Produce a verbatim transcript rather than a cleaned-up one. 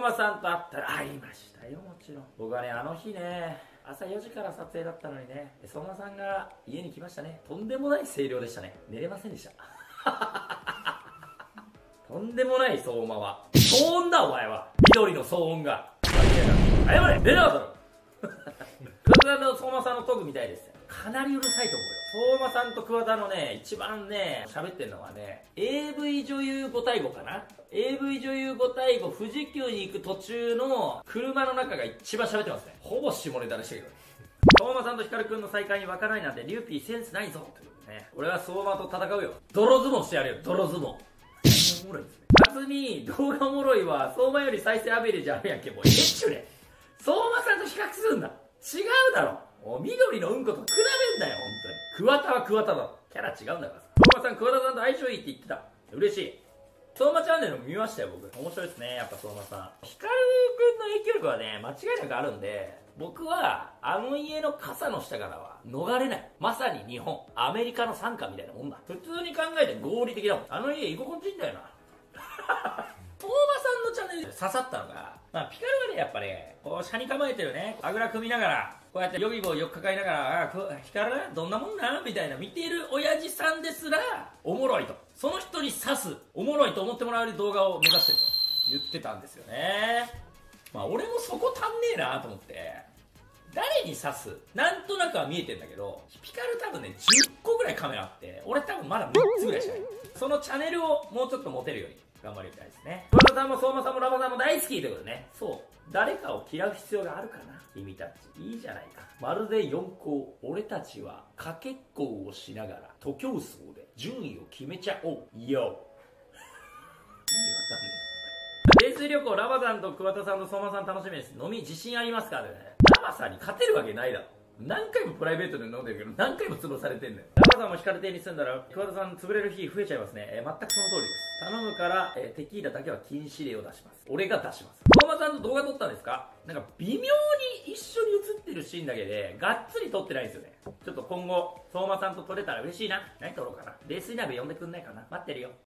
馬さんと会ったら、ありましたよ、もちろん。僕はね、あの日ね、朝よじから撮影だったのにね、相馬さんが家に来ましたね。とんでもない声量でしたね。寝れませんでした。とんでもない騒音は。騒音だお前は。緑の騒音が。謝れ、出なかったろ。桑田の相馬さんのトークみたいですよ。かなりうるさいと思うよ。相馬さんと桑田のね、一番ね、喋ってるのはね、エーブイ 女優ご対ごかな。エーブイ 女優ご対ご、富士急に行く途中の車の中が一番喋ってますね。ほぼ下ネタでしたけど。相馬さんと光くんの再会に湧かないなんて、リュウピーセンスないぞ。ということでね。俺は相馬と戦うよ。泥相撲してやるよ、泥相撲。おもろいですね。勝に動画おもろいわ。相馬より再生アベレージあるやんけ。もうえっちゅうね。相馬さんと比較するんだ。違うだろ。もう緑のうんこと比べんなよ、本当に。桑田は桑田だ。キャラ違うんだからさ。相馬さん、桑田さんと相性いいって言ってた。嬉しい。相馬チャンネルも見ましたよ、僕。面白いですね、やっぱ相馬さん。光くんの影響力はね、間違いなくあるんで、僕は、あの家の傘の下からは逃れない。まさに日本、アメリカの傘下みたいなもんだ。普通に考えて合理的だもん。あの家居心地いいんだよな。相馬さんのチャンネルで刺さったのが、まあ、ピカルはね、やっぱね、こう、車に構えてるね、あぐら組みながら、こうやってヨギボーよく抱えながら、ああ、ピカルどんなもんなみたいな見ている親父さんですら、おもろいと。その人に刺す、おもろいと思ってもらえる動画を目指してると言ってたんですよね。まあ、俺もそこ足んねえなと思って、誰に刺すなんとなくは見えてんだけど、ピカル多分ね、じゅっこぐらいカメラあって、俺多分まだみっつぐらいしかない。そのチャンネルをもうちょっと持てるように頑張りたいですね。桑田さんも相馬さんもラバさんも大好きということでね。そう。誰かを嫌う必要があるかな君たち。いいじゃないか。まるで四校。俺たちはかけっこをしながら、徒競走で順位を決めちゃおう。よ。意味わかんねえ。泥酔旅行、ラバさんと桑田さんと相馬さん楽しみです。飲み自信ありますかってね。ラバさんに勝てるわけないだろ。何回もプライベートで飲んでるけど、何回も潰されてんだよ。ラバさんも光亭に住んだら、桑田さん潰れる日増えちゃいますね。えー、全くその通りです。頼むから、えー、テキーラだけは禁止令を出します。俺が出します。相馬さんと動画撮ったんですか？なんか微妙に一緒に写ってるシーンだけで、がっつり撮ってないんですよね。ちょっと今後、相馬さんと撮れたら嬉しいな。何撮ろうかな。冷水鍋呼んでくんないかな。待ってるよ。